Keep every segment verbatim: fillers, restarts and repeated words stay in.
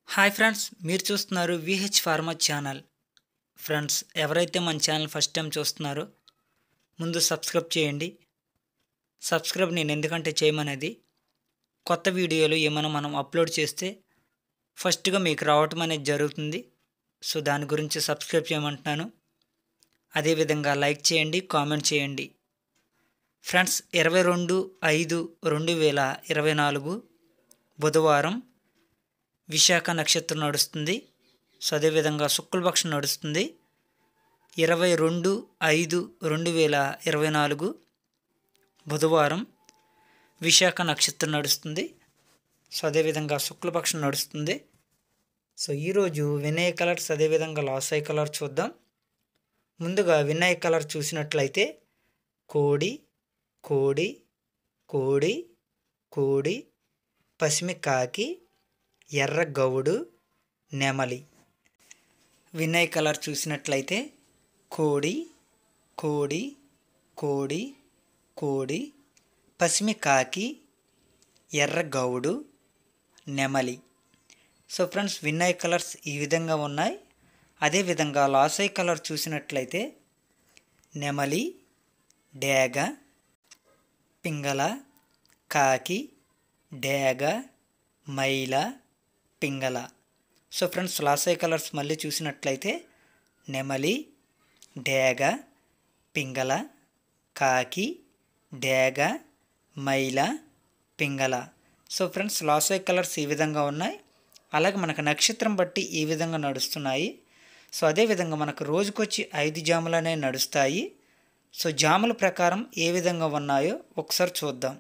Hi friends, మీరు చూస్తున్నారు VH pharma channel. Friends, ఎవరైతే మన ఛానల్ ఫస్ట్ టైం చూస్తున్నారో ముందు సబ్స్క్రైబ్ చేయండి. సబ్స్క్రైబ్ నేను ఎందుకంటే చేయమనేది, కొత్త వీడియోలు ఏమైనా మనం అప్లోడ్ చేస్తే ఫస్ట్గా మీకు రావటం అనేది జరుగుతుంది. సో దాని గురించి సబ్స్క్రైబ్ చేయమంటున్నాను. అదేవిధంగా లైక్ చేయండి, కామెంట్ చేయండి. ఫ్రెండ్స్, ఇరవై రెండు ఐదు రెండు వేల ఇరవై నాలుగు బుధవారం విశాఖ నక్షత్రం నడుస్తుంది. సో అదేవిధంగా శుక్లపక్షం నడుస్తుంది. ఇరవై రెండు ఐదు రెండు వేల ఇరవై నాలుగు బుధవారం విశాఖ నక్షత్రం నడుస్తుంది. సో అదేవిధంగా శుక్లపక్షం నడుస్తుంది. సో ఈరోజు వినయ కలర్స్ అదేవిధంగా లాసై కలర్ చూద్దాం. ముందుగా వినయ కలర్ చూసినట్లయితే కోడి కోడి కోడి కోడి పసిమి కాకి ఎర్ర గౌడు నెమలి. వినయ్ కలర్ చూసినట్లయితే కోడి కోడి కోడి కోడి పసిమి కాకి ఎర్ర గౌడు నెమలి. సో ఫ్రెండ్స్, వినయ్ కలర్స్ ఈ విధంగా ఉన్నాయి. అదేవిధంగా లాసై కలర్ చూసినట్లయితే నెమలి డేగ పింగళ కాకి డేగ మైల పింగళ. సో ఫ్రెండ్స్, లాసై కలర్స్ మళ్ళీ చూసినట్లయితే నెమలి డేగ పింగళ కాకి డేగ మైల పింగళ. సో ఫ్రెండ్స్, లాసై కలర్స్ ఈ విధంగా ఉన్నాయి. అలాగే మనకు నక్షత్రం బట్టి ఈ విధంగా నడుస్తున్నాయి. సో అదేవిధంగా మనకు రోజుకొచ్చి ఐదు జాములు అనేవి నడుస్తాయి. సో జాముల ప్రకారం ఏ విధంగా ఉన్నాయో ఒకసారి చూద్దాం.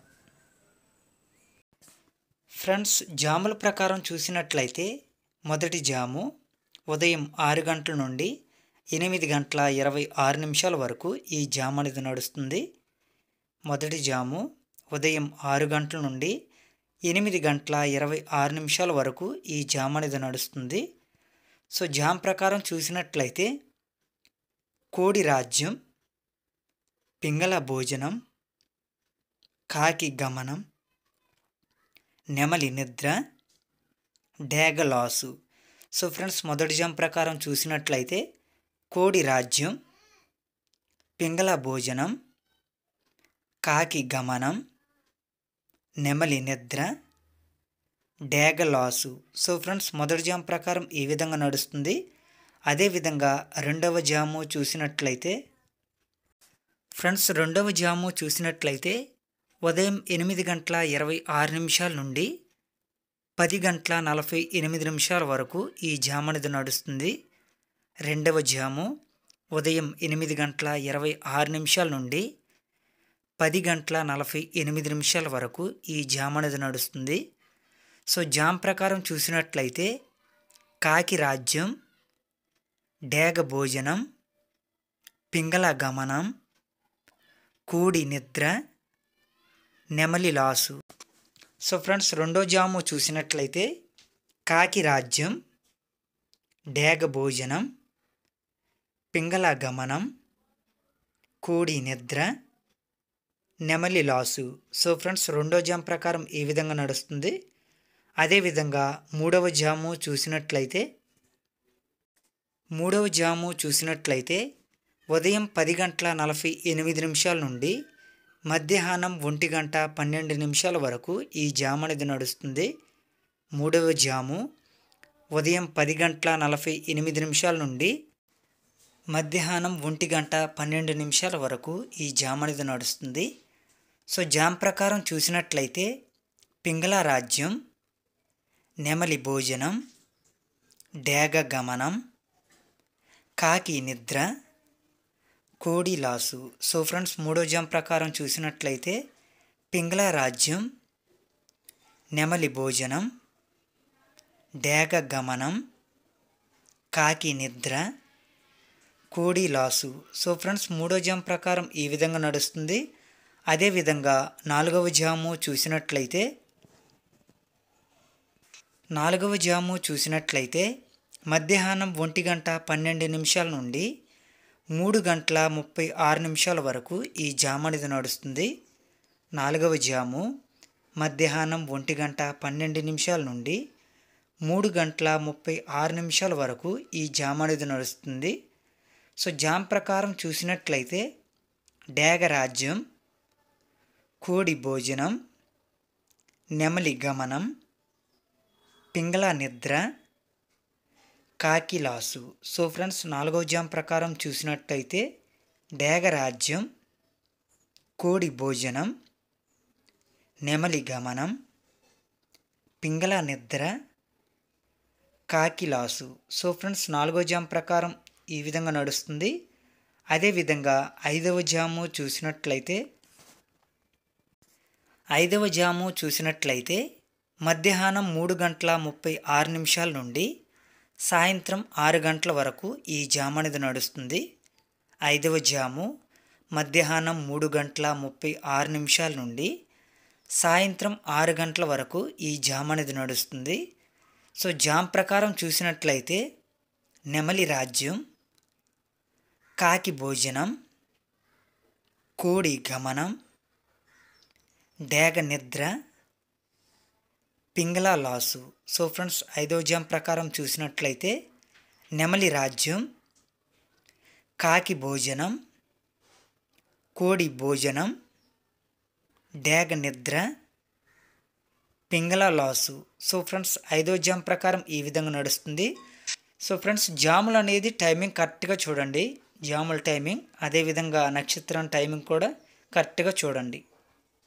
ఫ్రెండ్స్, జాముల ప్రకారం చూసినట్లయితే మొదటి జాము ఉదయం ఆరు గంటల నుండి ఎనిమిది గంటల ఇరవై ఆరు నిమిషాల వరకు ఈ జాము అనేది నడుస్తుంది. మొదటి జాము ఉదయం ఆరు గంటల నుండి ఎనిమిది గంటల ఇరవై ఆరు నిమిషాల వరకు ఈ జాము అనేది నడుస్తుంది. సో జామ్ ప్రకారం చూసినట్లయితే కోడి రాజ్యం, పింగళ భోజనం, కాకి గమనం, నెమలి నిద్ర, డేగ లాసు. సో ఫ్రెండ్స్, మొదటి జామ్ ప్రకారం చూసినట్లయితే కోడి రాజ్యం, పింగళ భోజనం, కాకి గమనం, నెమలి నిద్ర, డేగ లాసు. సో ఫ్రెండ్స్, మొదటి జామ్ ప్రకారం ఈ విధంగా నడుస్తుంది. అదేవిధంగా రెండవ జాము చూసినట్లయితే ఫ్రెండ్స్ రెండవ జాము చూసినట్లయితే ఉదయం ఎనిమిది గంటల ఇరవై ఆరు నిమిషాల నుండి పది గంటల నలభై ఎనిమిది నిమిషాల వరకు ఈ జాము అనేది నడుస్తుంది. రెండవ జాము ఉదయం ఎనిమిది గంటల ఇరవై ఆరు నిమిషాల నుండి పది గంటల నలభై ఎనిమిది నిమిషాల వరకు ఈ జాము అనేది నడుస్తుంది. సో జామ్ ప్రకారం చూసినట్లయితే కాకి రాజ్యం, డేగ భోజనం, పింగళ గమనం, కోడి నిద్ర, నెమలి లాసు. సో ఫ్రెండ్స్, రెండో జాము చూసినట్లయితే కాకి రాజ్యం, డేగ భోజనం, పింగళ గమనం, కోడి నిద్ర, నెమలి లాసు. సో ఫ్రెండ్స్, రెండో జాము ప్రకారం ఈ విధంగా నడుస్తుంది. అదేవిధంగా మూడవ జాము చూసినట్లయితే మూడవ జాము చూసినట్లయితే ఉదయం పది గంటల నలభై ఎనిమిది నిమిషాల నుండి మధ్యాహ్నం ఒంటి గంట పన్నెండు నిమిషాల వరకు ఈ జాము అనేది నడుస్తుంది. మూడవ జాము ఉదయం పది గంటల నలభై ఎనిమిది నిమిషాల నుండి మధ్యాహ్నం ఒంటి గంట పన్నెండు నిమిషాల వరకు ఈ జాము అనేది నడుస్తుంది. సో జామ్ ప్రకారం చూసినట్లయితే పింగళ రాజ్యం, నెమలి భోజనం, డేగ గమనం, కాకి నిద్ర, కోడి లాసు. సో ఫ్రెండ్స్, మూడో జామ్ ప్రకారం చూసినట్లయితే పింగళ రాజ్యం, నెమలి భోజనం, డేగ గమనం, కాకి నిద్ర, కోడి లాసు. సో ఫ్రెండ్స్, మూడో జామ్ ప్రకారం ఈ విధంగా నడుస్తుంది. అదేవిధంగా నాలుగవ జాము చూసినట్లయితే నాలుగవ జాము చూసినట్లయితే మధ్యాహ్నం ఒంటి గంట పన్నెండు నిమిషాల నుండి మూడు గంటల ముప్పై ఆరు నిమిషాల వరకు ఈ జాము అనేది నడుస్తుంది. నాలుగవ జాము మధ్యాహ్నం ఒంటి గంట పన్నెండు నిమిషాల నుండి మూడు గంటల ముప్పై ఆరు నిమిషాల వరకు ఈ జామ్ అనేది నడుస్తుంది. సో జామ్ ప్రకారం చూసినట్లయితే డేగ రాజ్యం, కోడి భోజనం, నెమలి గమనం, పింగళ నిద్ర, కాకిలాసు. సో ఫ్రెండ్స్, నాలుగవ జామ్ ప్రకారం చూసినట్టయితే డేగ రాజ్యం, కోడి భోజనం, నెమలి గమనం, పింగళ నిద్ర, కాకిలాసు. సో ఫ్రెండ్స్, నాలుగో జామ్ ప్రకారం ఈ విధంగా నడుస్తుంది. అదేవిధంగా ఐదవ జాము చూసినట్లయితే ఐదవ జాము చూసినట్లయితే మధ్యాహ్నం మూడు గంటల ముప్పై ఆరు నిమిషాల నుండి సాయంత్రం ఆరు గంటల వరకు ఈ జామ్ అనేది నడుస్తుంది. ఐదవ జాము మధ్యాహ్నం మూడు గంటల ముప్పై ఆరు నిమిషాల నుండి సాయంత్రం ఆరు గంటల వరకు ఈ జామ్ అనేది నడుస్తుంది. సో జామ్ ప్రకారం చూసినట్లయితే నెమలి రాజ్యం, కాకి భోజనం, కోడి గమనం, డేగ నిద్ర, పింగళ లాసు. సో ఫ్రెండ్స్, ఐదవ జామ్ ప్రకారం చూసినట్లయితే నెమలి రాజ్యం, కాకి భోజనం, కోడి భోజనం, డేగ నిద్ర, పింగళ లాసు. సో ఫ్రెండ్స్, ఐదో జామ్ ప్రకారం ఈ విధంగా నడుస్తుంది. సో ఫ్రెండ్స్, జాములు అనేది టైమింగ్ కరెక్ట్గా చూడండి. జాముల టైమింగ్, అదేవిధంగా నక్షత్రం టైమింగ్ కూడా కరెక్ట్గా చూడండి.